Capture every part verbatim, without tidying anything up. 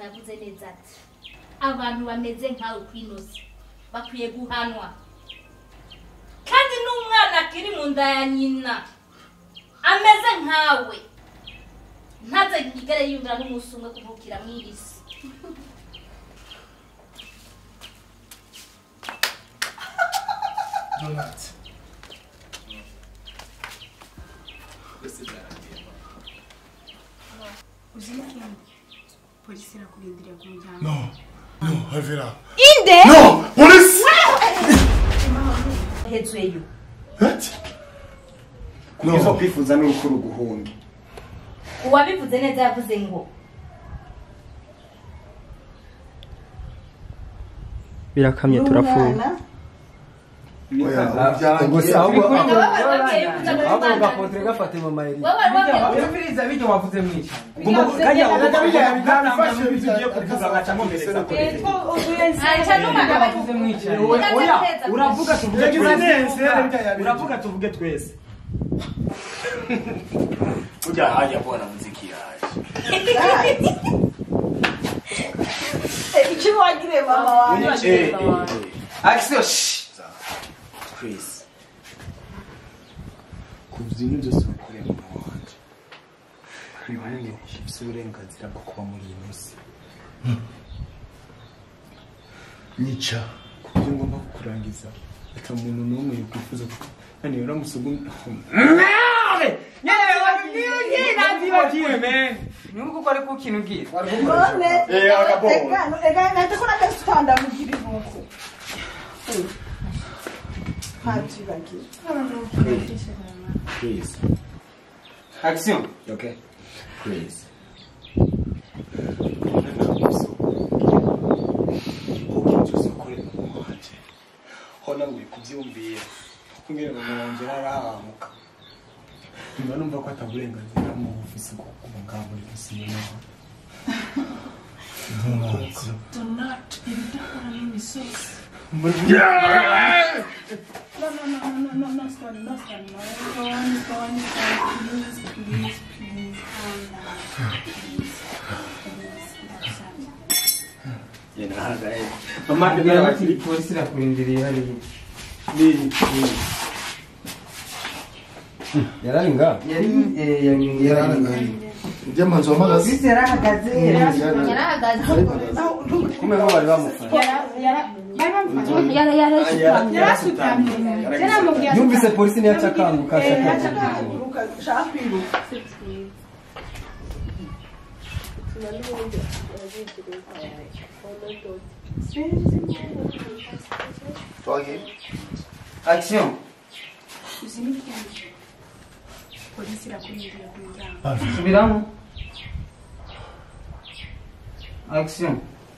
yavuze neza ati abantu bameze nkawe kwinoze bakwiye guhanwa kandi n'umwana akiri mu nda ya nyina ameze nkawe ntaze ngigere yumvira n'umunsi umwe kuvukira mw'irisi Donat. No, no, Alvera. Inde? No, police! Hezweyo. What? Kugizo kwifuza n'urukuru guhunga. Uwabivuze neza yavuze ngo birakamye turafuye. Gusa ahubwo ahubwo gapotre gafate mama eri. Yumviriza bijyo wavuze mwica. kajya bijya bigafashe bigiye kuvuga gaca ngo mbere sa kuri. acha numa Wavuze mwica. Oya, uravuga tuvuge twese. Uravuga tuvuge twese. Kuja haja bwana muziki yaje. Ichi wagire mama wangu. Action. Chris. Kuvyinu byose bakore mu wanje. Nibange shifise uburenganzira bwo kuba muri iyi musi. Nica. Kubyo ngomba kurangiza. Ata muntu n'umwe yakwifuza ko yani uramusugu. Nuko ko ari ku kintu gira. None. Eh agabo. Ega, ega natako nakasitanda mugira ivuko. Haji bagi. Chris. Action. Okay. Chris. Hona ngwe kuvyumvira. Kungera mu ngera arahamuka. Mba numva ko ataburenganzira mu ofisi ko kuba ngabo n'isina. Do not indakora n'imisozi. No, no, no, no, no, no, no, stop, no, stop, no. Go on, go on, please, please, please, calm down. Please, please, Yena hagaye. Mama ndabira bakiri polisi rakurindiriye hari. Ni Yarari nga. Yari eh yari Yarari. Ujya manzo amagazi. Sisi yarahagaze. yarahagaze Kumwe ngo bari bamufana. yara yara Yarasutamye. Yaramubwiye. Yumvise polisi niyo acakanguka Eh, ashaka. acakanguka, ushaka kwiruka. Twagi. Action. Polisi rakurindiriye ku muryango. Subiramo. Action.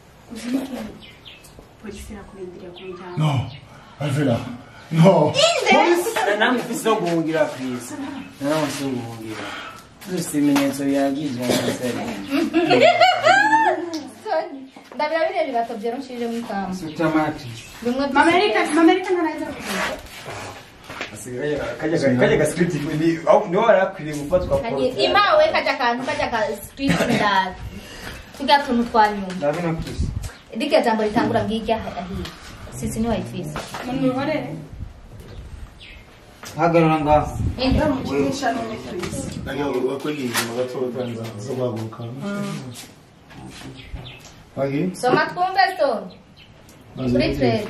Polisi rakurindiriye ku muryango. No, Alvera. No. namwe ufise guhungira Chris. Nawe ufise guhungira. Tuzi ibimenyetso bihagije n'isere. ndabira bire bigatobye nshije mu kamba Sutamati. bimwe Mamerika, Mamerika naraza kuvuga. Asigaye kaje kaje ga script ni au no arakwiriye gufatwa ko. imawe kaja kantu kaja ka script ndad tugatuntu twanyuma Ndabina Chris. Dike jambo litangura ngijya ahi sisi ni wayifisa Munihorere. Hagarara ngaho. inde Mukinisha no Chris. Nagiye kwegeza magato tanza zo baguka. Twagi. soma twumve so Britred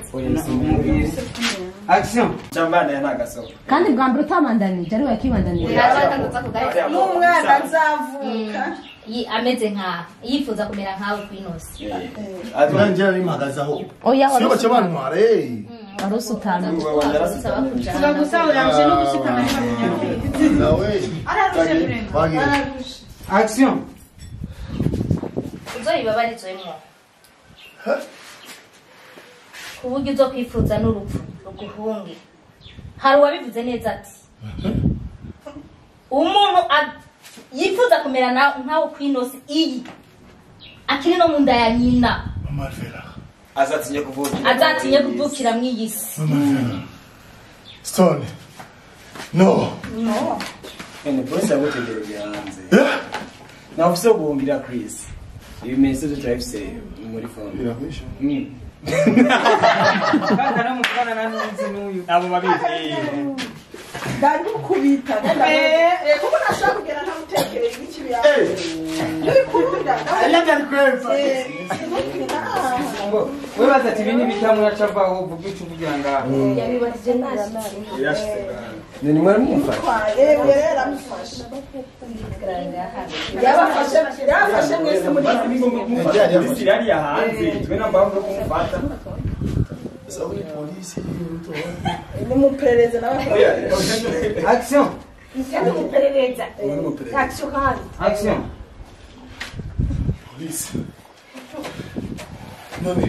Action. Chambana yana gaso. kandi bwa mbere utamandanije ari we yakibandanije yaratandutsa kugarika N'umwana azavuka. yi ameze nka yifuza kumera nkawe kwinosi Atwanje ari magazaho. oya Sio bace bantware. warusutana usaba kujana Tugagusahura mje no gushikana n'abanyafrika. Nawe. Ararushe Brenda. Twagi. Ararushe. Action. uzoyibabarizwemo kuburyo uzo kwifuza n'urupfu ruguhunge hari uwabivuze neza ati umuntu yifuza kumera nkawe kwinosi iyi akiri no mu nda ya nyina Mama Alvera. Azatinye kuvukira. azatinye kuvukira mw'iyi si Mama Alvera. Stone. No. Ene boss yagutegereje hanze. Yeah. Na ufise guhungira Chris. ibimenyetso turabifise muri phone Birakwisha. mm Kandi naramukana nanuzi n'uyu. abo babizi Ndari kubita. Eh, kuko nashaka kugera ntamutekereye iki bya. Ndi kubita. Ayaga kwemfa. Ngo we bazati ibindi bitamu yacavaho vuga icyo uvugira ngaho. Yabibatije nasi. ni mwari mumfa Eh, yerera mufasha. Yabafashe, yabafashe mwese muri Polisi yari yahanze twe nambamwe ko kumufata Sauri polisi mtu. ni muperereza n'abafashe. Action. Ni muperereza. Action kandi. Action. Polisi. None.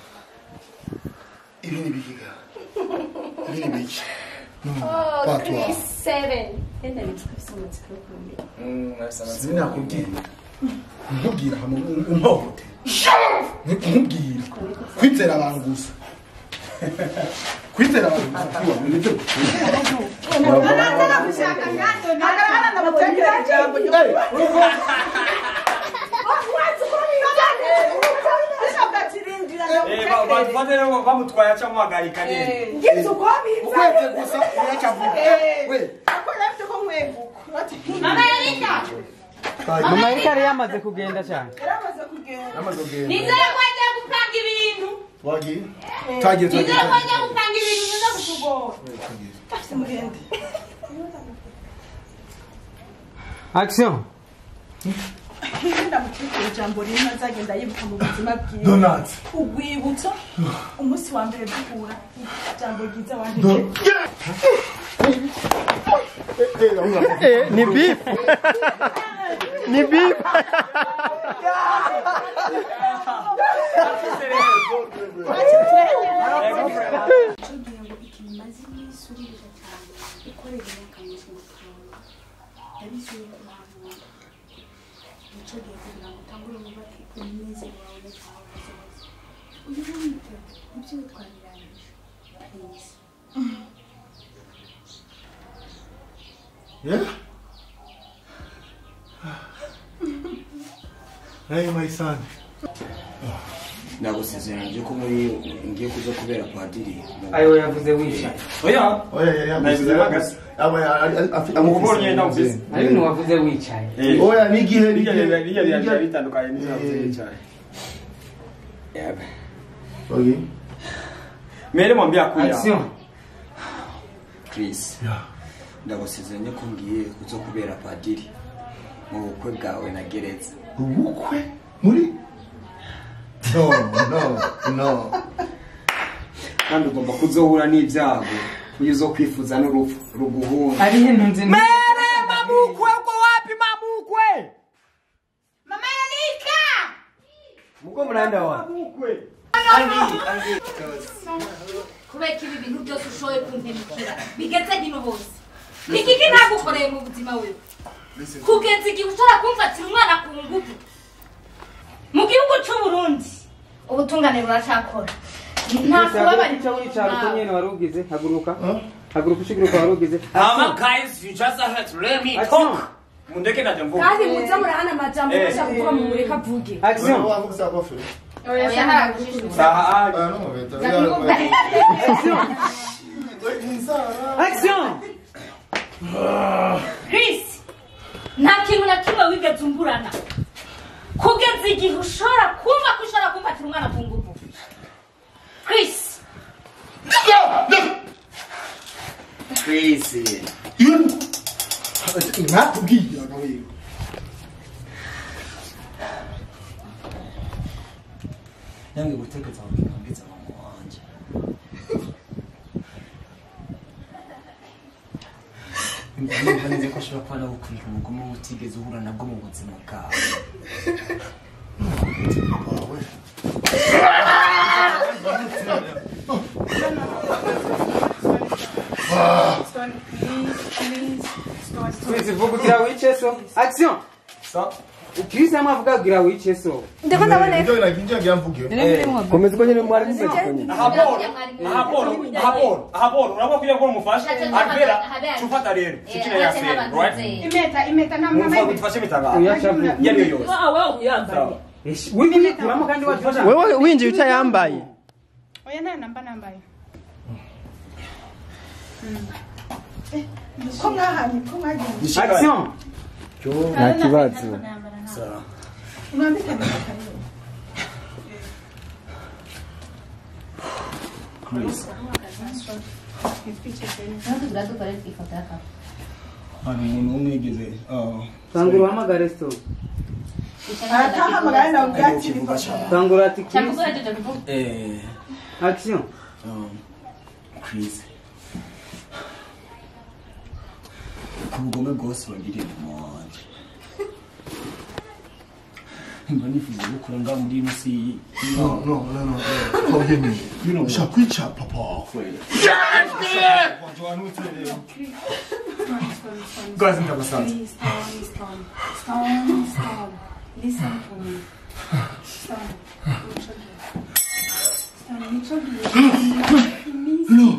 Ibi ni bikiga. Ibi ni biki. Oh, Chris seven. Enda nitukafisa amatsiko kumbi. mm nasaba Sinakubwira. Nkubwira hamwe umpote. Nkubwira. Kwitera abantu gusa. Kwitera abantu gusa. Nibyo. Nanaza kushaka ngando nagana na mutekereza jambo. eh ba ba ba bamutwaye acha muhagarika nene Ngize uko biza. Ukwete gusa urachavuga. We. Akora byo ko mwevuka. Mama Erika Mama Erika yari yamaze kugenda cyane. Yaramaze kugenda. Amaze kugenda. nizere ko agiye gupanga ibintu Wagiye. Twagiye nizere twagiye. ko agiye gupanga ibintu biza kutugora Afite mugende. Action. Ngenda mutekereza jambo rimwe azagenda yibuka mu buzima bwiwe. Donat. Ugwibutso umunsi wa mbere duhura jambo ryiza wanje. Eh, ni beef. Ni beef. Tugiye ngo ikintu maze isurira cyane ikorera y'akamushi mutunga yabisuye ku bantu nicyo gihe kugira ngo utangure wubake umunezero wawe n'ikawa zose uyu mwite ibyo twabirangije please Yeah? Hey my son. nagusezeranye ko muri ngiye kuza kubera padiri Ayo yavuze wisha. oya Oya ya ya. Nagize bagasi. Aba afite amubonye ndamvise Ari no wavuze wicaye. Oya nigihe bijya nigihe. bijya bijya bitandukanye n'ibyo cyane yabe Okay. mere mwambia kuya Action. Chris Yeah. ndagusezeranye ko ngiye kuza kubera padiri mu bukwe bwawe na gereza Ubukwe muri No, no, no. kandi ugomba kuzohura n'ibyago uyizo kwifuza n'urupfu ruguhunga Ari hinunze. mere mamukwe uko wapi mamukwe Mama Erika muko muranda wa mamukwe kubera ibi bintu byose ushoboye kumpemukira bigeze hino hose nigiki nagukoreye mu buzima wewe kugeza igihe ushobora kumfatira umwana ku ngufu mu gihugu cy'u Burundi ubutungane buracakora nta kubabara icyo wicara uko nyene warugize haguruka. Haguruka ushiguruka warugize. Mama guys you just have to let me talk mundeke naje mvuga Kandi muza murahana amajambo bashaka kuvuga mu mureka vuge. Action. Wavuga kofe. oya ntagushishura saha Ah no mubeta. Action. Chris nta kintu na kimwe wigeze umburana kugeza igihe ushobora kumva ko ushobora kumfatira umwana ku ngufu Chris Chris You. Nakubwira nawe. nange gutegeka ukambitsa mama wanje Ndumva neza ko ashobora kuba nagukurira umugomo utigeze uhura nabwo mu buzima bwawe Wawe. Please vuga gira wice so. Action. so Ukirisa amavuga gira wice so. Ndiko ndabona Ndio nakinja ngiamvuge. Komeza ko nyene mwari mumeze konye. haboro haboro haboro haboro urabona kugira ngo umufashe albera tufata rero fikira ya se right Imeta imeta na mama. mumva gutfashe mitanga Uyashavu. yari yose Wewe uyambaye. Wewe kuramo kandi watosha. Wewe winji utayambaye. Oya nayo namba nambaye. Eh, ko ngahanye ko ngahanye. Action. Nta kibazo. Sawa. Unambika ndio. Chris. Hari umuntu umwigeze Tangura hamagara sto. Ataha magana na ugati kuvuga cyane. Tangura ati Chris. Eh, Action. um, Chris. Kubugome bwose bagiriye mu wanje. Mba nifuza gukora nga muri ino si. No, no, no, no. Forgive me. You know, shakwicha papa. Guys, in the sound. Please, Stone, Stone, Stone, Stone. Listen to me. Stone, Stone, No.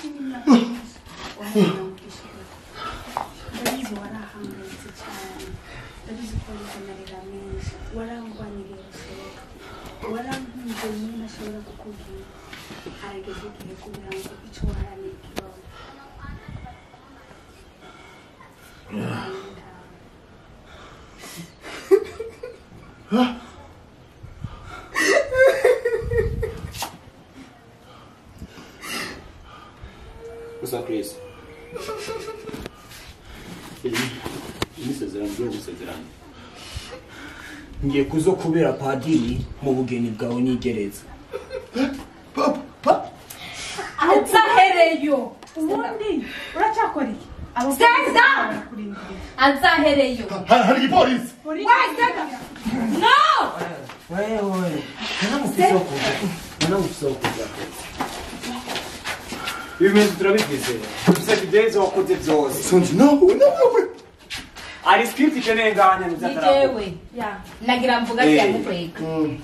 What's up, Chris? Imisezerano byo gusezerana. Ngiye kuzo kubera padiri mu bugeni bwawe nigereza. Anzahereyo. ubundi uracyakora iki? Stand down. Anzahereyo. Hari polisi. No. Wewe wewe. Kana mufisoko. Kana mufisoko. Ibintu turabigize. Tufise bideze wakoze byose. Sonzi no, no, no. Ari script ikenenganya nizatara. Nijewe. Ya. Nagira mvuga cya mukwega. Mm.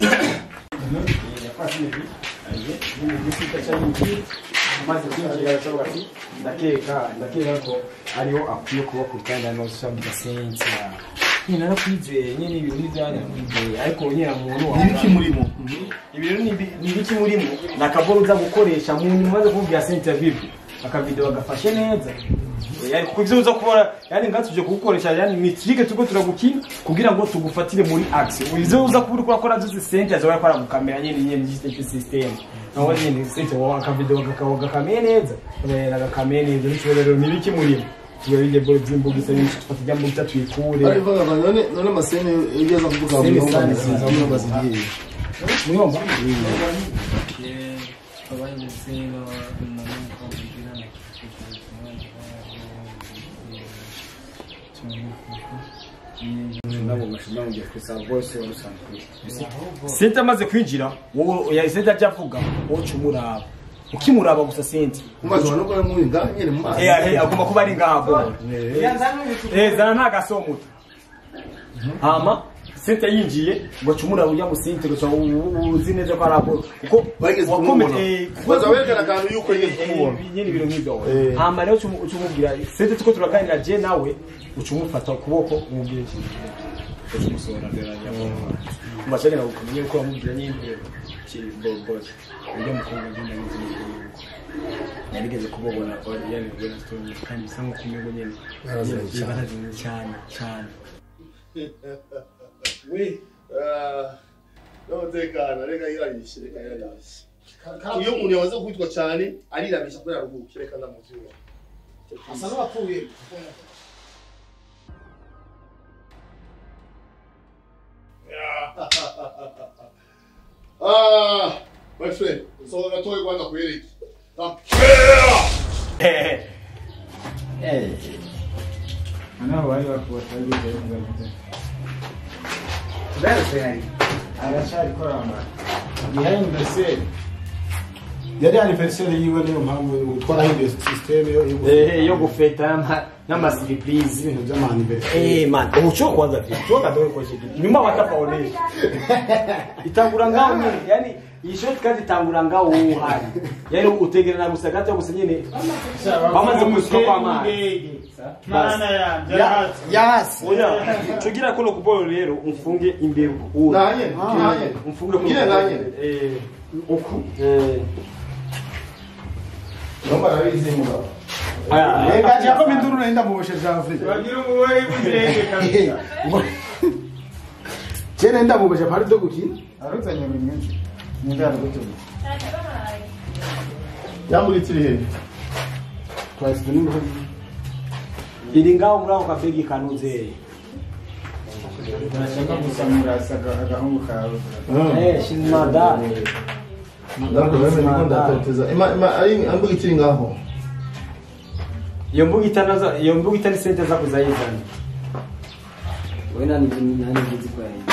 ndakeka ndakeka ko ariho akwiye kuba ku kandi no shambuka sense nyine narakwizeye nyine ibintu bizanya kwizeye ariko nyine muntu wa Nibiki murimo? ibintu ni biki murimo nakaboro uza gukoresha mu nyuma maze kuvuga sense vipi akavideo agafashe neza yani kuvyo uza kubora yani ngatuje kugukoresha yani mitrike tuko turagukina kugira ngo tugufatire muri action uzo uza kubura ko akora zuzi sense azo yakora mu kamera nyine nyine digital system nawe nyine sense wa akavideo gakawoga kamera neza rero gakamera neza nico rero nibiki murimo tubirinde bolo by'imbugisa nyinshi tufatija mu bitatu ikure Ari vaga none none masene igeza kuvuga mu ngoma zizamwe bazigiye. muyomba Sente amaze kwinjira wowe ya sente ajavuga wowe cumuraba ukimuraba gusa sente Umaze no kwa muri nganyere mu mazi. eh eh aguma kuba ari ngaho eh zana nta gasomuta hama sente yinjiye ngo cumuraba ujya mu sente gusa uzi neza ko arabo uko Bageze kumubona. Baza wekana kantu yuko yigeze kumubona. nyine ibiro nk'ibyo hama rero cumubwira sente tuko turaganira je nawe ucumufata ukuboko umubwira umusora ndera yamu mbashaka gukomenya ko amubwira nyine kiboboje ujya mukunda nyine yarigeze kubobona ko yani kubera story kandi sango kumego nyine yarazaye cyane cyane We ah no tekana reka yirayishe reka yirayishe. Iyo umuntu yawaze kwitwa cyane arirabisha kubera ruhuke reka ndamuziwa. Asa n'abapfuye. Ah, my friend, so na toy kwanza kweli. eh eh ana wale wako watalii ndio Belo sei. arashari korama behind the scene Yari anniversary yiwe niyo mpamvu twarahinduye system yo eh yo gufeta n'ama surprise ibintu by'ama anniversary. eh man umuco kwanza vitu toka doe kwa shiki nyuma watapaonesha itangura ngao nyine yani iyi shoti kandi itangura ngaho uhari yari utegerana gusa gato gusa nyine bamaze kusuka kwa mazi mana yanjye Yes. oya tugira kono kubolo rero umfunge imbeho Nanye, nanye. umfunge ku Nyine nanye. eh uku eh Nomba rabizi mugabo. aya Reka cyako minduru naenda mu boshe za Afrika. wagira umuwe w'indege kabisa Je naenda mu boshe pari dogukina. Aruzanye mu myinshi. Ndara gutuma. Yamburi tiri he. Twasi n'ingo. iri ngaho muri ako kabegi kanuze urashaka gusamura agahungu kawe eh shimada Ndako wewe niko ndatoteza. Ima ima ari ambugi tiri ngaho. iyo mbuga itanaza iyo mbuga itani sente za kuzayizana Wewe nani nani ngizi kwa yeye.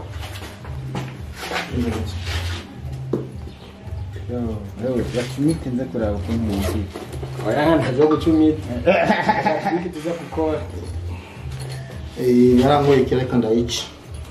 Yo, yo, yakimite nze kuraba ukuntu munsi. oya ntaje gucumita iki tuza gukora Eh yarangoye kereka ndayici.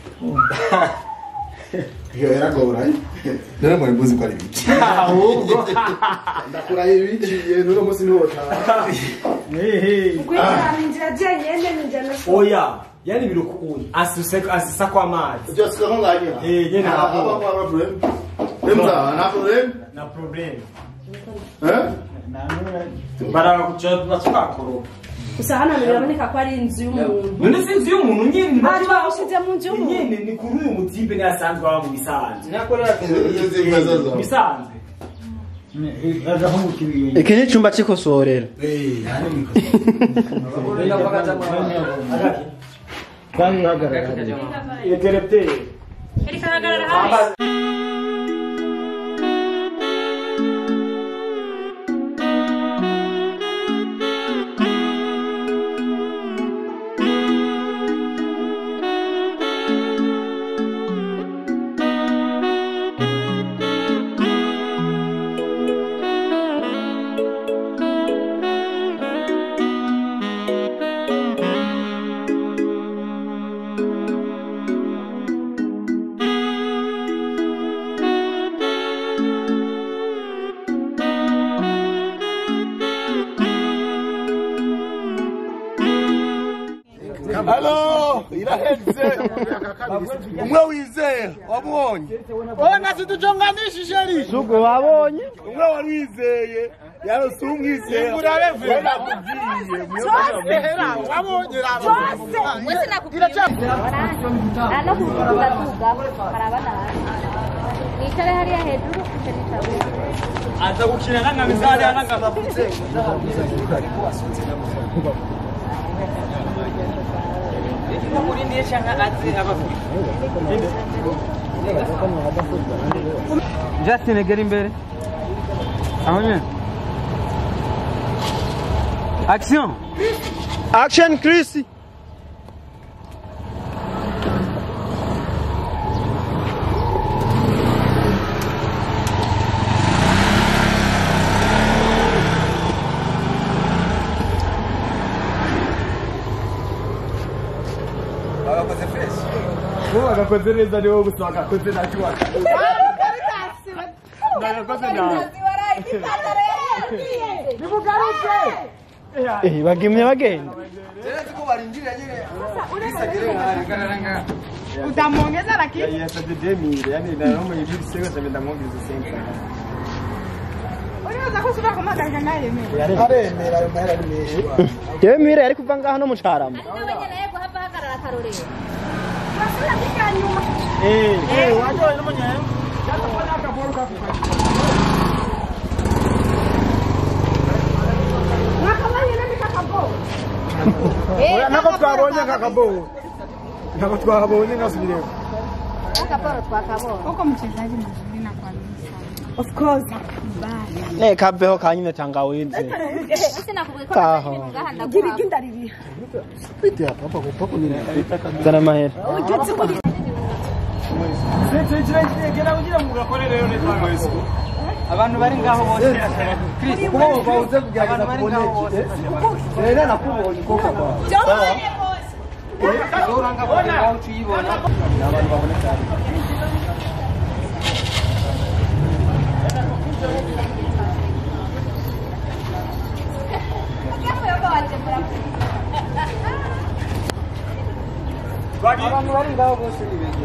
Yo yaragora. Nere muri buzi kwa ibiti. ahubwo Ndakura ibiti yeno no musi nota. ehe Kwita ninjira jenyene ninjana. oya yani biruku asise asisa kwa mazi Just ko nganya. eh nyene Ah, hapo apa problem? Remza, na problem? na problem Eh? bara kucha basukakoro Gusa hano biraboneka ko ari inzu y'umuntu. none sinzi y'umuntu nyine Bari bawushize mu nzu y'umuntu. nyine ni kuri uyu mutipe ni asanzwe aba mu bisanzwe nakorera Izi mwezazo. bisanzwe agahungu kibiye iki ni icyumba cy'ikosorero Eh, yani niko. kandi hagarara yeterete Erika hagarara hasi. Hello, iraheze. Umwe wizeye, wabonye. Ona situjonganishije ri. sugo wabonye Umwe wari wizeye, yaro sumwizeye. Urabe vuba nakugiye. Hera, wabonye raba. Mwese nakubwira. Ano kuvuga tuga karabana. Nitare hariya hejuru kuchenita. aza gukina nanga mizali nanga Justin gera imbere aho nyine action action Chris Boa, agakoze neza ni wowe gusa agakoze ntacyo waka. eh bagimye bagenda Utamwongeza lakini Yes, the demi, yani na romo hivi sasa sasa ndamwongeza sasa. unaweza kusuka kama gari naye mimi. Aremera ayo mahera ni menshi. yewe mire ari kuva ngaho no mu carama Wewe naye hapa hagarara karorero. Unasema kika nyuma. Eh, Eh, wajua ile mwenyewe. Sasa fanya akaboro kafu. Nakabanye nani kakabo. Oya nako twabonye kakabo. Nako twabonye ngasubire. Akaporo twakaboro. Uko mchezaji mzuri na kwa Of course. Bye. ne kabeho kanyine tangawizi Mwese nakubwira ko Kaho. ngahanda Giri kwa. gindariri. zana mahera Setse kire kira kugira ngo gakore rero ne twangwese. abantu bari ngaho bose Chris Kuba bawuze kugerageza kuboneka. Rero nakubonye koko kwa. uranga bose ngaho tuyibona Abantu baboneka. Abantu bari ngaho bose ni bege.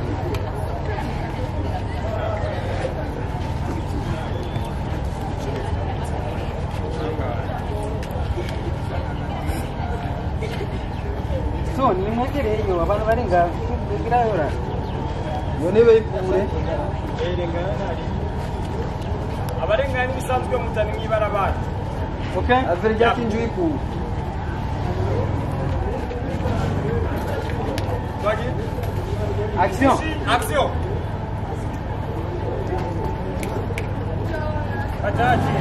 So, ni mwegereye iyo abantu bari ngaho kugira yora. Yone bayikure. Abarenga ni bisanzwe mutani mwibarabara. Okay? Avere jakinju iku. Action. Action. Attaque.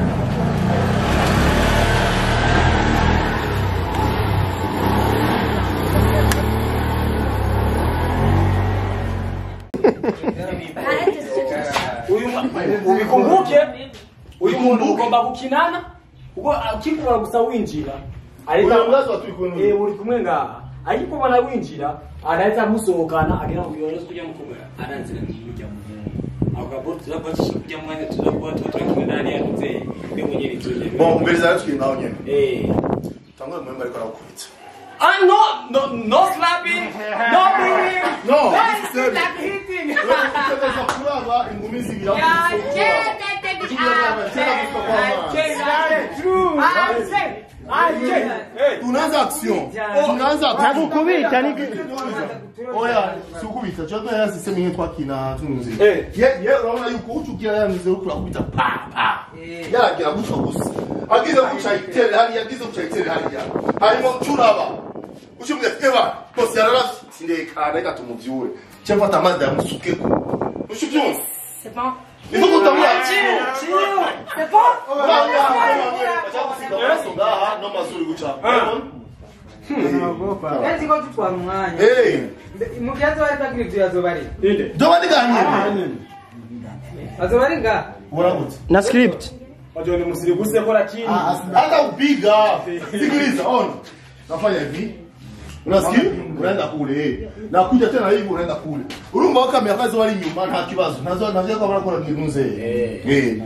Ubikumbuke uyu muntu ugomba gukinana ubwo ukikubara gusa winjira ariko unazo turi eh uri kumwe ngaha ariko bana winjira arahita musohokana agira ngo yoroze kujya mukumwe aranzira kujya mu akabo tuzabasha kujya mu mwanya tuzakuba tutrakina ndani ya nze ni mwenye nituje bon mbere za turi naho nyene eh tangwa mwemba ariko arakubita ah no no no slapping no beating no this is not hitting Tutaweza kuraba ingumi zibira tunaanza action tunaanza nakukubita ni oya sikubita choto ya sisemi yetu akina tunzi eh ye ye unaona yuko uchukia ya mzee huko akubita pa pa ya kila kucha kusi agiza kucha itele hali agiza kucha itele hali ya harimo churaba ushimwe eba bosi arara sinde kana ikatumuvyure chemva tamanda ya musukeko ushibyo C'est bon. Il faut qu'on t'envoie. C'est bon. Ezi ko tutwara umwanya. Eh. Mugiazo bari bagira ivyo yazobari. Inde. Dobandi ganye. Azobari nga. Urabutse. Na script. Wajone musiriguse kora chini. Hata upiga. Sikiliza on. Nafanya hivi. Unasikia? Unaenda kule. Na kuja tena hivi unaenda kule. Urumba waka miakazi wali nyuma nta kibazo. Nazo navyo kwa mara kuna kinuze. Eh. Eh.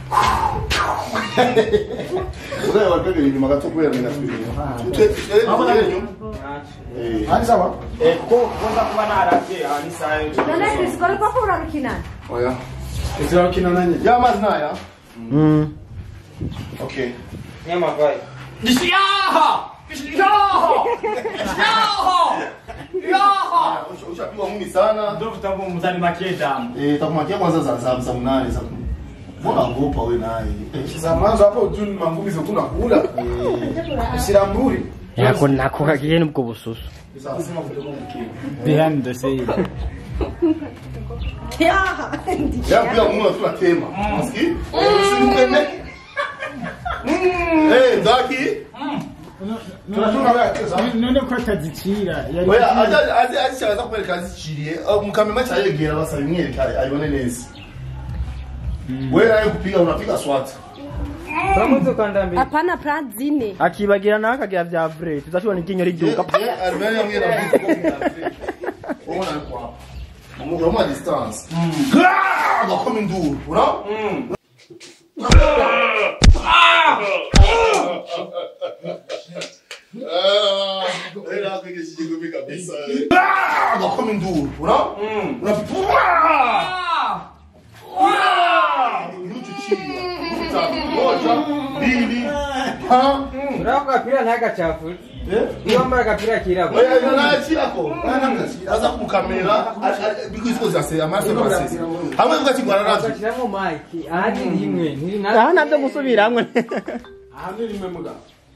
Unaye wapeke ni magato kwa mimi nafikiri. Hapo na nyuma. Eh. Hadi sawa? Eh, ko kwanza kuba narake ani sayo. Nana Chris, kwa kwa kwa rukina. Oya. Sio kina nani? Ya maznaya. Mm. Okay. Nyama vai. Yaha! Yaha! Yaha! Yaha! Ushapigwa mumi sana. Ndio tutambo mzani makeda. Eh, takumakia kwanza za za za mnane za. Mbona ngopa wewe naye? Sasa mwanzo hapo tu mangumi zo kuna kula. Usiramburi. Yako nako kakiyeni mko bususu. Sasa sema kutoka mkini. Behind the scene. Yaha. Ya pia mwana tunatema. Unasikia? Usinipende. Eh, ndaki? Tunatuna wewe. None ko atazicira. Oya, aje aje aje chaza kupeleka aziciriye. Mkamema cha yegera basa bimwe kare ayibone neza. Wewe naye kupiga unapiga swat. Turamuzo kandambi. Hapana plan zine. Akibagira na akagira vya vrai. Tuzashobora nikinyo riduka. Eh, Armenia mwira vitu kwa. Ona kwa. Mungu wa distance. Ah, ngakome nduru, ura? Mm. Ah! Ah! Era kwenye shijigumi kabisa. Ah! Ngakome nduru, ura? Mm. Unapua! Ah! Nuchu chini. Moja, mbili, ha? Urako pira naka chafu. Eh? Iyo mbara kapira kirako. Oya, nana chirako. Aza kumukamera because za se amase base. Hamwe ngati gwararaje. Bakiramo mic. Ahadi rimwe. Ntiri na. Aha nabyo musubiramwe. Ahandi rimwe muga.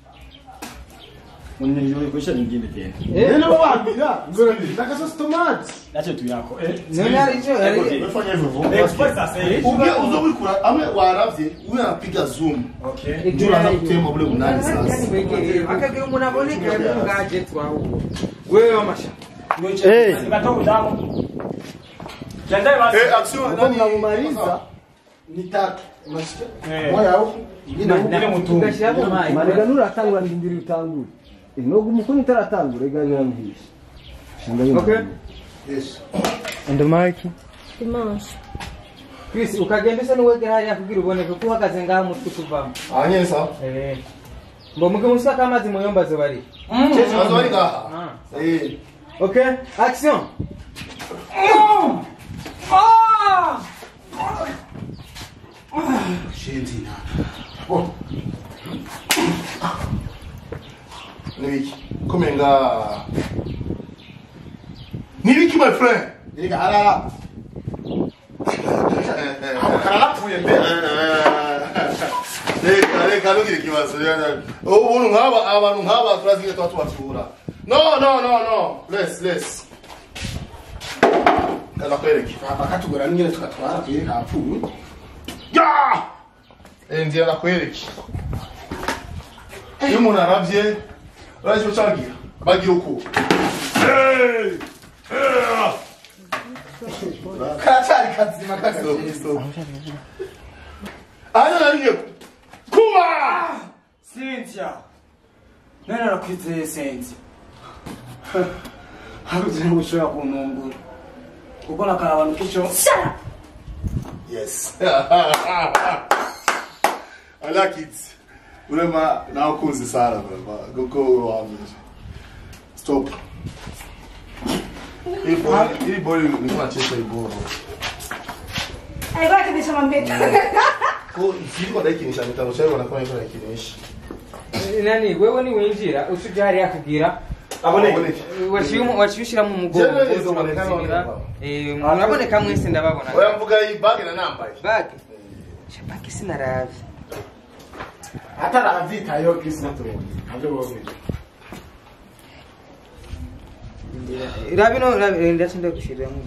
Munyo yo gusha nyingine tena. Nene babambira. Ngora ndi. Nakaso tomate. Nacho tu yako. Eh. Nene aricho. Wefanya hivyo. Express sasa. Uge uzobikura amwe waravye uye anapiga zoom. Okay. Ndio anaanza kutema bule munani sasa. Akagira umuntu aboneka ngaje twawo. Wewe wamasha. Eh. Ngatoka damu. Jenda basi. Eh, action nani Unamaliza ni tatu. Unasikia? Eh. Moja huko. Ina ngine mutu. Ngashiramo mic. Marega nuratangura ndindiri utangura. Inogu mukuni taratangura iganya mvisha. Okay. Yes. And the mic. Dimanche. Chris ukagenda se nuwegera hariya kugira uboneke ko uhagaze ngaha mu twutuvamo. Anye sa. Eh. Ngo muge musaka amazi muyomba zo bari. Cheche mazo bari ngaha. Eh. Okay, action. Ah! Ah! Shinti. Oh. Nibiki. Komenga. Nibiki my friend. Nibiki alala. Alala puye be. Reka reka nugire kibazo. Ubu nkaba abantu nkaba turazinge twa tubatura. No no no no. Less less. Kaza kwereke. Bakatugora nyine tukatwara kuri kapfu. Ya! Endia na kwereke. Iyo umuntu aravye uraje ucagira bagira uko. Hey! Kachari kazima kazima. Ana nariye. Kuma! Cynthia. Nana nakwitse Cynthia. Haruze ngushobora kunumbura. Kuko nakarabana kicho. Yes. I like it. Urema na ukunzi sana baba. Go go wami. Stop. Hii boy, hii boy ni kwa chesa iboro. Ai baki nisha mambeta. Ko siko kwa daki nisha mitano chai wana kwa kwa kinishi. Nani wewe ni winjira usuje hariya kugira aboneke. Washimu washushira mu mugongo. Eh muraboneka mwese ndababona. Oya mvuga hii bag na namba hii. Bag. Shabaki sinaravi. Hata ravita yo Chris natoni. Ndio bobe. Rabi no rabi ndacinde gushirira mu.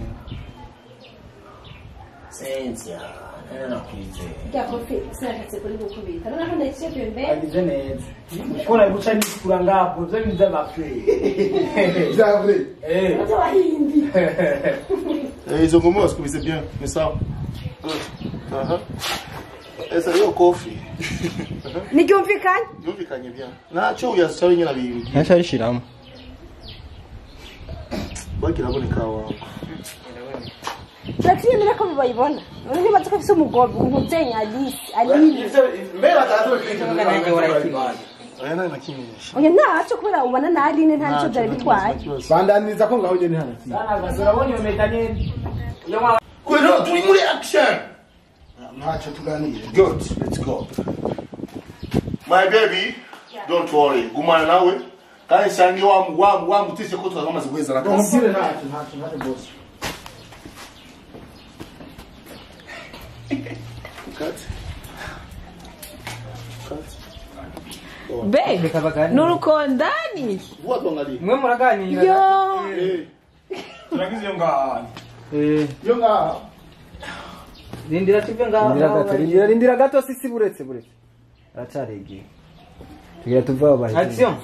Cynthia. Nana nakwitse. Ya kofi sinakatse kuri gukubita. Nana ndaciye pembe. Agize neza. Kona guca nikura ngapo byo biza bapfe. Zavre. Eh. Azo bahindi. Eh izo ngoma sikubise bien. Mais ça. Good. Aha. Esa yo coffee. Nikiumvikanye? Yumvikanye bien. Nacho uyasawe nyina bingi. Nasha rishiramo. Bagira boneka wawe. Tatiye mira ko bayibona. None batse ko fise umugobo umuvyenyi Alice, Alice. Mbera tazo Kama nange warakimye. Oya nani nakimenyesha. Oya nacho kubera ubona na Aline nta nico byari bitwaye. Bandaniza ko ngaho nyene hano. Sana gasura bonyo metanye. Yoma. Kwero turi muri action. Macho tuganire. Good. Let's go. My baby, don't worry. Gumana nawe. Kandi shangi wa wa wa mutise ko twamaze guheza na kasi. Ntire ntacyo ntacyo ntacyo boss. Cut. Cut. Be, nurukondani. Watu angalia. Mwe muraganira. Yo. Eh. Tunagize nga. Eh, Yo nga. rindira tuve ngaho. Rindira gato, rindira rindira gato sisi buretse buretse. Aracarege. Tugira tuva abaje. Action.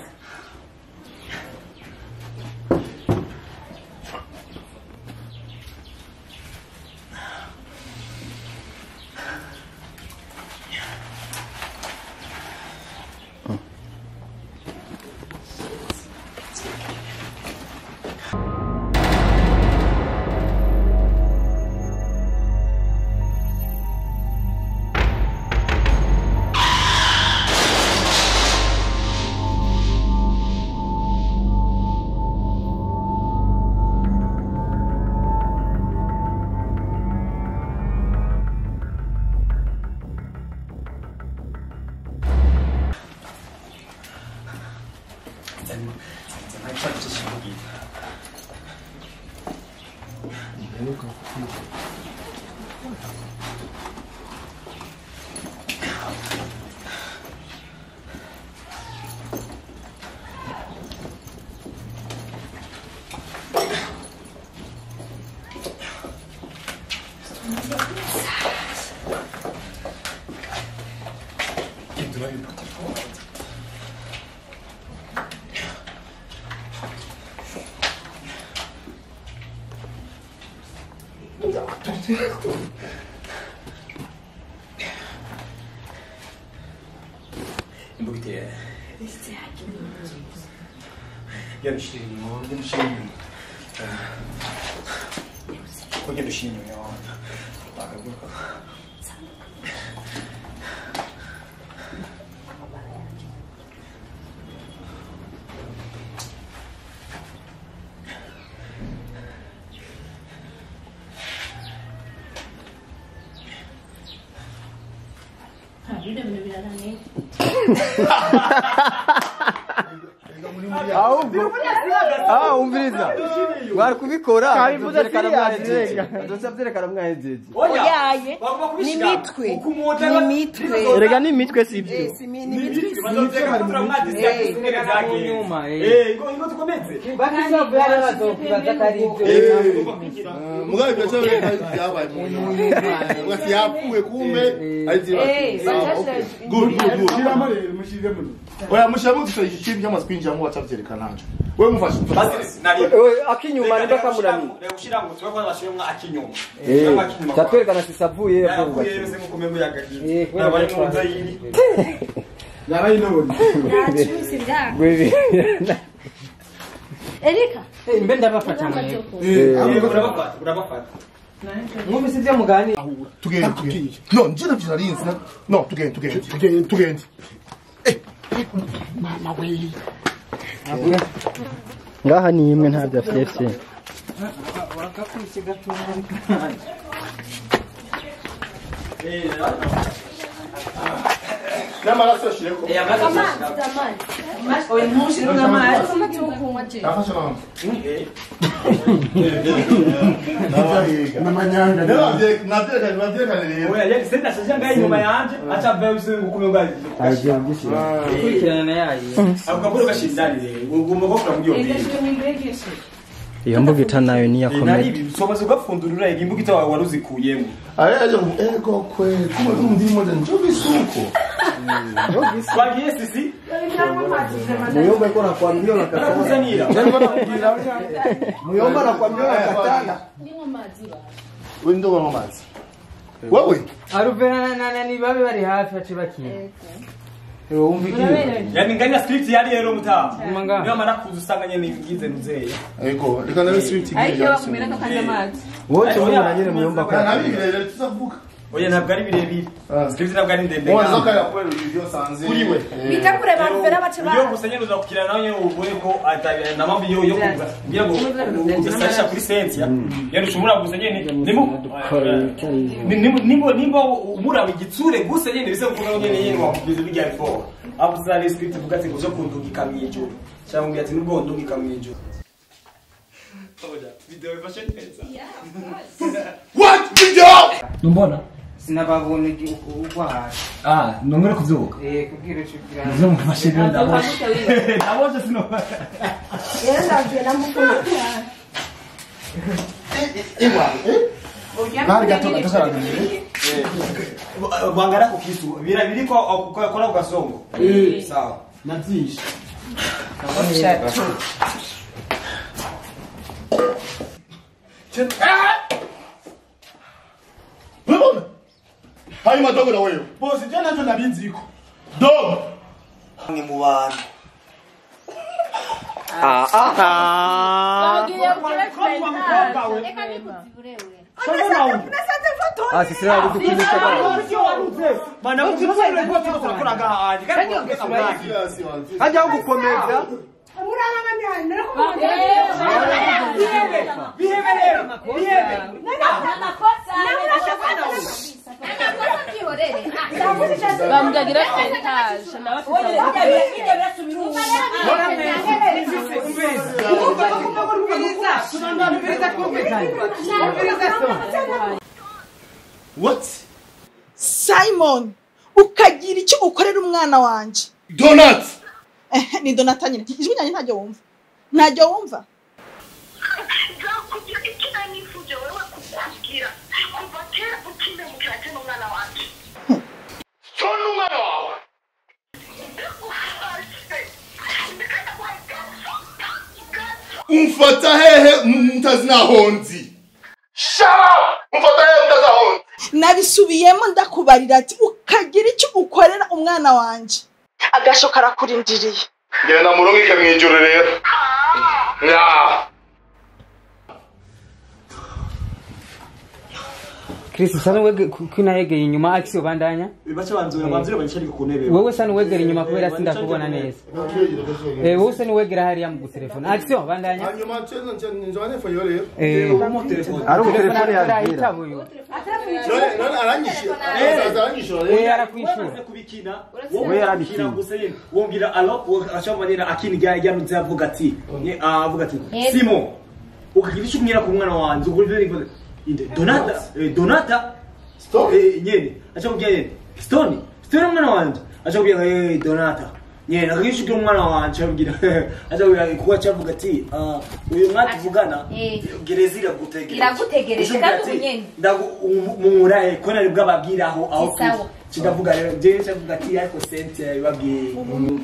Mbukite. Yarıştırın mı? Yarıştırın mı? Koca düşünüyor ya. Bak. Ah, umviriza. Wari kubikora. Adosabyerekana mwahejeje. Oyaye. Ni mitwe. Ni mitwe. Erega ni mitwe sibyo. Eh, si ni mitwe. Eh, ngo ngo tukomeze. Bakiza byara bazokubaza kari ibyo. Mugabe byacho byabaye mu nyuma. Ngati yapfuye kumbe ayiziba. Good good good. Shirama rero mushire mu. Oya mushamu gishoje ikibi cyamaze kwinjiramo wacavyerekana nanje. Wewe mufashe. Akinyuma ndo kamurani. Rero ushira ngo twe kwa bashimwa akinyuma. Eh. Tatwerekana sisavuye yavuga. Yavuye bise nko kumenya yagagiye. Nabari mu nzayiri. Yarayinone. Wewe. Erika. Eh, mbe ndabafata mwe. Eh, urabafata, urabafata. Mwumve sivyo mugani. Tugende tugende. No, njira byararinze. No, tugende tugende. Tugende tugende. Eh. Mama we. Ngaha ni imwe nta bya fefse. Wakakwise gatunga. Eh, n'amaraso shireko. Eh, amaraso. Oye, mushiro n'amazi. Kama tukunywa je. Afasha mama. Eh. Namanyanga. Nabye nabye nabye kanere. Oya, yari senda shaje ngayi nyuma yanje acha bese gukumenga. Aje gishira. Kurikirana na yayi. Akaburo gashindani rero. Ugomba gukora mu gihe. Iyo mbugita nayo ni yakomeye. Nari ibi somaze ugafundurira igimbugita wawe waruzikuyemo. Aye aje ego kwe kuma ndi moja njo bisuko. Kwagiye sisi? Muyomba iko nakwambia nakakuzanira. Nani banakugira? Muyomba nakwambia nakatana. Ndimo mazi ba. Wewe ndo wa mazi. Wewe? Aruvena na nani babe bari hafi ati bakiye. Ewo umvikire. Yani nganya street yari rero mutaha. Manga. Niyo mara kuzusanganye nigize nuzeye. Ego, reka na street Ayi cyo bakumira ko kanja mazi. Wote mwana nyine muyomba kwa. Nabi birere tuzavuga. Oya ntabwo ari birebire. Street ntabwo ari ndende. Mwana zoka ya kweli video sanze. Kuri we. Bita kure baruvera bace ba. Yo gusanya uzakukira nawe nyene uvuye ko atari na mambi yo yo kuza. Ngira ngo udasasha kuri Sentia. Yari ushobora gusanya ni nimu. Nimbo nimbo umura igitsure gusa nyene bise kuko nyene yene wakugize bijya before. Abuzali script bugati ngo zo kunduka kamyejo. Cyangwa ngati n'ubwo nduka kamyejo. Oya, video ifashe neza. What video? Numbona? Sinababone uko haje. Ah, nongera kuzuka. Eh, kubwira cyugira. Zo mufashe byo ndaboshe. Ndaboshe sino. Yera ndavye namukuru. Ewa, eh? Nari gato gato Bangara ku kisu. Bira biriko akora ku gasongo. Eh, sawa. Natisha. Shatu. Wewe? Hayi madogo na wewe. Bosi jana ndo nabinziko. Dog. Ni mu bantu. Ah ah. Ah, sisi ndio tukunisha bana. Bana muzuri ngo tukora gahaje. Haja gukomeza. Bamudagira fentage What? Simon, ukagira icyo ukorera umwana wanje. Donut. Eh, ni donut nyine. Ijwi nyanye ntajyo wumva. Ntajyo wumva. Umfata hehe mutazina honzi. Shaba! Umfata hehe mutazina honzi. Nabisubiyemo ndakubarira ati ukagira icyo ukorera umwana wanje. Agasho karakurindiriye. Ngenda murungike mwijuru rero. Ya. Chris sana wege kuna yegeye inyuma Axio bandanya bacha banzura banzura banyishari ku ntebe wewe sana wegera inyuma kubera sinda kubona neza eh wowe sana wegera hariya mu telefone Axio bandanya hanyuma chenza chenza njane fo yore eh mu telefone ari ku telefone yagira buyo none aranyishira aranyishira eh arakwishura kubikina wowe yarabikina gusa yene wongira alo achamanira akini rya rya nzavuga ati ni avuga ati Simo ukagira icyo umwira ku mwana wanjye ugurire ngo inde Donata eh Donata stone eh nyene acha kubya nyene stone stone mwana wanjye acha kubya eh Donata nyene akagira icyo umwana wanjye abwira acha kubya kuba cyavuga ati ah uyu mwati vugana gerezira gutegereza iragutegereje kandi nyene ndago mumura eh ko nari bwababwira aho aho kidavuga rero je cyavuga ati ariko sente yababwiye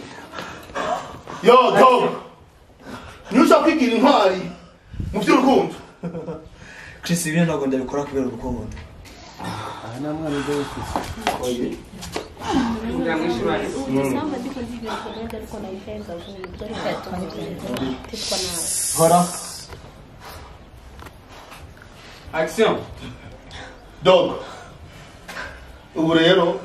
yo dog nyusha kwigira intwari mu by'urukundo Chris ibyo ntabwo ndabikora kubera urukundo aha namwe ni byo oye Voilà. Action. Dog. Ubu rero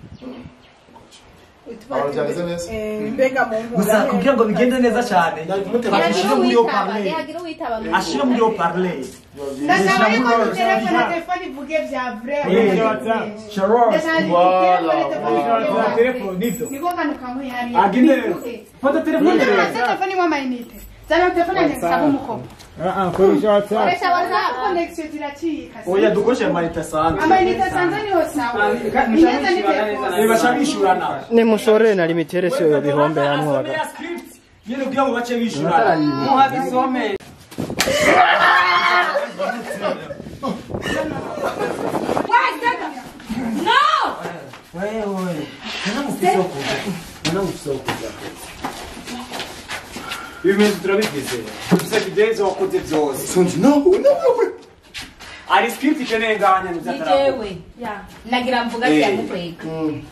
mbega mu gusa kugira ngo bigende neza cyane ashira muri yo parler ashira muri yo parler ndashaka yuko telefone telefone ivuge bya vrai Sharon wala telefone nizo niko kanu kamwe hari aginde fata telefone telefone wa mainite zana telefone ni sababu mko ah ah kwa short Oresha WhatsApp connection ziracika oya dukoresha amayinite sanzwe amayinite sanzwe niho sawa ineza ni telefone bashabishurana ni mushore na limitere sio yo bihombe hamwe baga yene kugira ngo bace bishurana muhabisome No! wewe kana mufisoko kana mufisoko Ibintu turabigize. Tufise bidenzo wakoze byose. Sonji no, no, no. Ari script ikenenganya nzatara. Nijewe. Ya. Nagira mvuga ati yamukwega.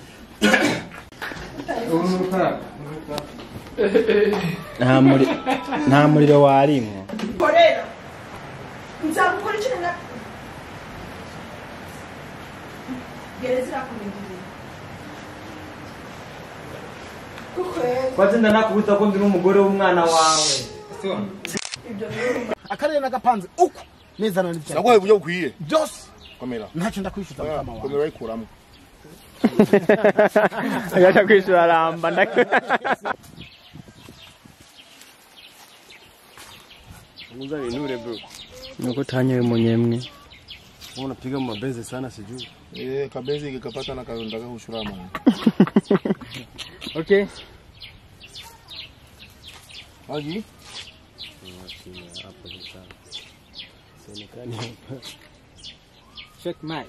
nta muri nta muriro warimwe korera nzakukora iki na gerezira kumindira Kwaje ndanakubuta ko ndi n'umugore w'umwana wawe. akarere nagapanze uko neza none cyane Nagwaye buryo bukwiye. byose Komera. ntacyo ndakwishyuza mukama wawe Komera ikuramo. agacha kwishura ramba ndako Unza inure bro. Nuko tanyewe munyemwe. Unapiga mabenzi sana sijui. Eh, kabenzi ikapata na karonda kahushura mwana. Okay. Agi? Hapo sasa. Senekani hapa. Check my.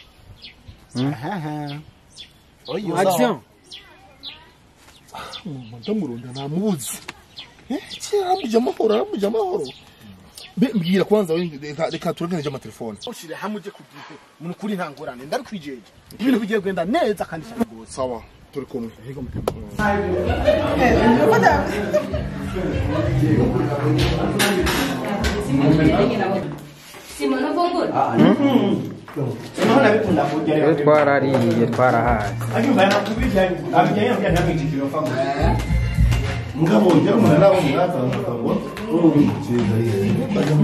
aha Oyo. Action. Ndamurunda namubuzi. Eh, cyera mujya mahoro, mujya mahoro. Mbwira kwanza reka reka turegeneje ama telefone. ushire hamuje kugihe umuntu kuri ntangorane ndabikwijeje ibintu bigiye kwenda neza kandi cyane gose Sawa, turi kumwe. yego mutama Simo no vongora. Ah. Unaona vipi ndakuja leo? Twarariye twarahaye. Ayumva yanakubija abijanya pia nabijikiro famu. Ngabo njya mwana nabo mwaza ngo. Urumcheza yeye.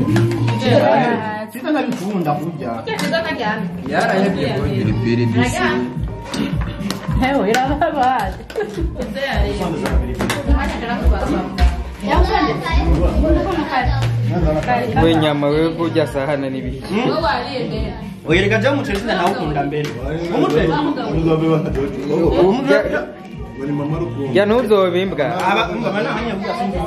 sita nabikunda kujya Kucheza na gani? Yara yebye bonye ripiri disi. Hewe irababa. Zeri. Mwana karamu baba. We nyama wewe burya sahana nibiki. Wewe waliende. Oyereka jamu tresina na ukunda mbele. Umutwe. Uzabeba ndoto. Umja Wani mama ruko. ya nuzobimbwa. Aba umva bana hanya mbuga sinzi.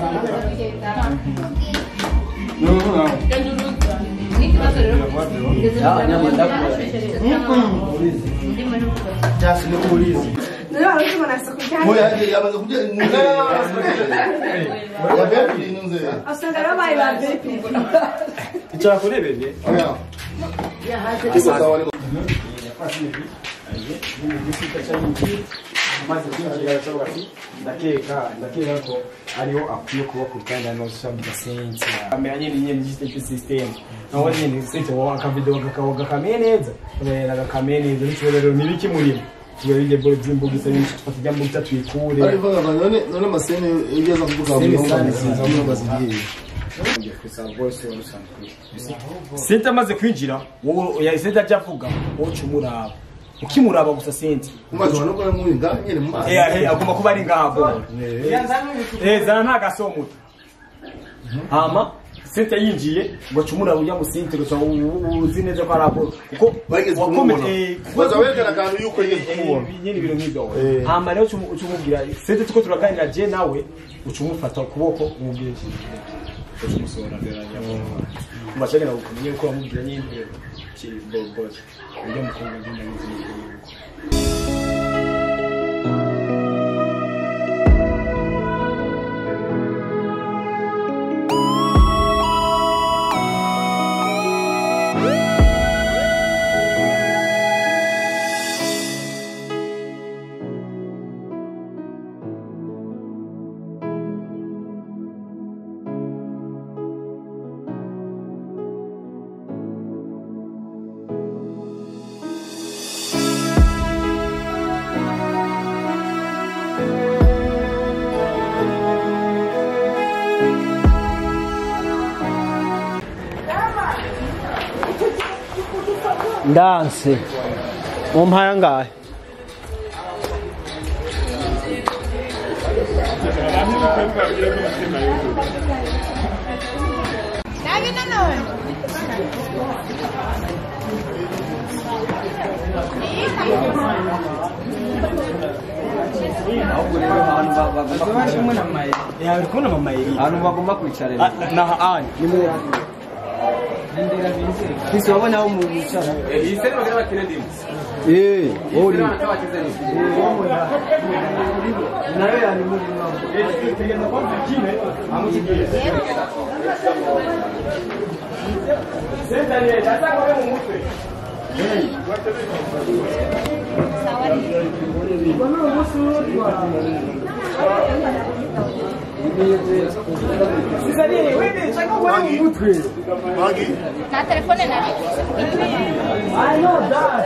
Ya nyama ndapo. Just ni kuuliza. ndio lazima nasikuja Moya yake yabaza kuja. Ya bebi nunze. asangara bai ba bepi Icara kure bebe. Oya. Ya haje. Kiko sawa ni. amaze kwinjira cyangwa ati ndakeka ndakeka ko ariho akwiye kuba ku kanda no shamba sense kamera nyine nyine digital system naho nyine sente wa ka video gakawoga kamera neza rero kamera neza nicyo rero nibiki murimo tubere de bol zimbuga cyane tufata mu bitatu ikure ari vuga none none masene igeza kuvuga ngo bazigiye sente amaze kwinjira wowe ya sente ajavuga wowe cumuraba ukimuraba gusa sente umaze no kwa muri nganye mu mazi eh eh agomba kuba ari ngabo eh zana nta gasomuta hama sente yinjiye ngo cumuraba ujya mu sente gusa uzi neza ko arabo kuko bageze kumubona baza wekana kantu yuko yigeze kumubona nyine ibiro nk'ibyo hama rero cumubwira sente tuko turaganira je nawe ucumufata ukuboko umubwira umusora nderanya mbashaka na ukumenya ko amubwira nyine kibogoje ujya mu kunga ngenda n'izindi Danse. Umpaya ngahe? Nabi nanone. Hano bagomba kwicara na ani ni mu Kisi wabona aho mu bicara iyi sene bagera bakire ndimu eh ori nawe yani muri mama eh tegenda kwa kime amukigiye senta ni tata kwa mu mutwe eh Sisani wewe chaka kwa mu mutwe Magi na telefone na I know that.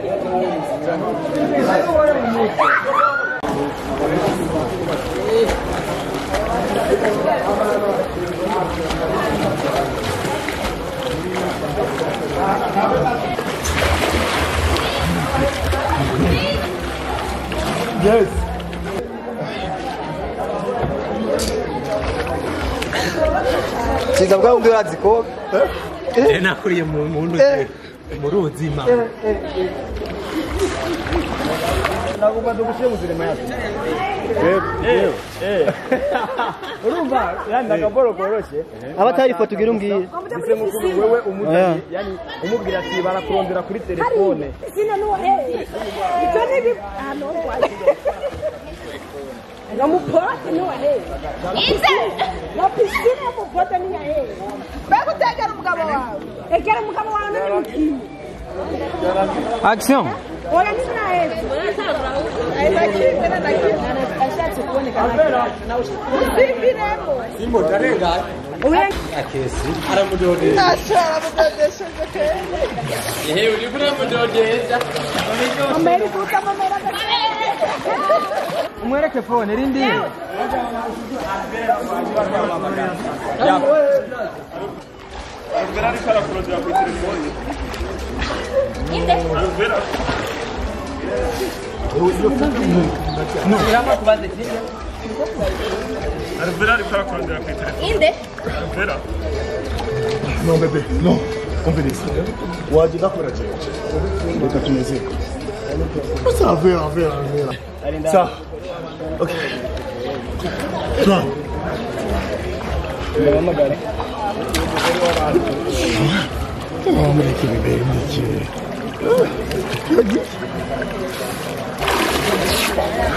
Yes. Siga bwa undi uraziko eh nakuriye mu muntu muri uzima nagomba dugushyire mu zirema yacu eh eh urumva yanda gaboro goroshye abatari ifoto ugira umbwire ndise mukuru wewe umuzanye yani umubwira ati barakurondera kuri telefone Sina no eh. Itone bi ano kwa. Ngamupote no eh. Ite. Na piscina mupote ni eh. Bego tegera umugabo wawe. Egera umugabo wawe ni mukini. Action. Oya ni na eh. Ai baki tena na kitu. Ashatse kuonekana. Na usipiremo. Simbo tarenga. Oya akesi aramudode. Ashara mudodesha ke. Ehe uri bura mudodeza. Ameri kuta mamera. Umwereke phone rindi. Alvera rikara kurondera kuri telefone. Inde. Alvera. No, irama kubaze kiri. Alvera rikara kurondera kuri telefone. Inde. Alvera. No bebe no convenez waje dakora je reka tumeze ça va va va ça OK ça Mama gari. Oh mais qui bébé mais qui